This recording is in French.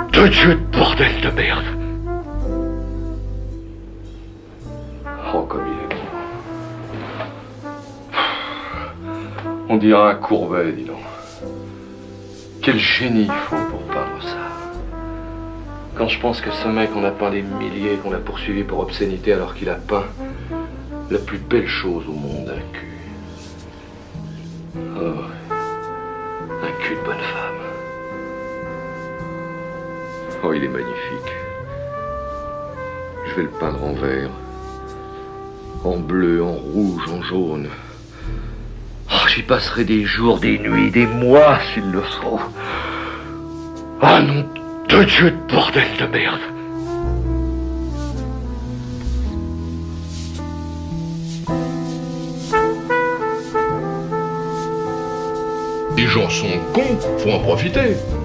de Dieu de bordel de merde. Oh, comme il est beau. On dirait un Courbet, dis donc. Quel génie il faut pour peindre ça. Quand je pense que ce mec, on a peint des milliers, qu'on a poursuivi pour obscénité alors qu'il a peint la plus belle chose au monde, un cul. Oh, un cul de bonne femme. Oh, il est magnifique. Je vais le peindre en vert, en bleu, en rouge, en jaune. Oh, j'y passerai des jours, des nuits, des mois, s'il le faut. Ah non, de Dieu de bordel de merde. Les gens sont cons, faut en profiter.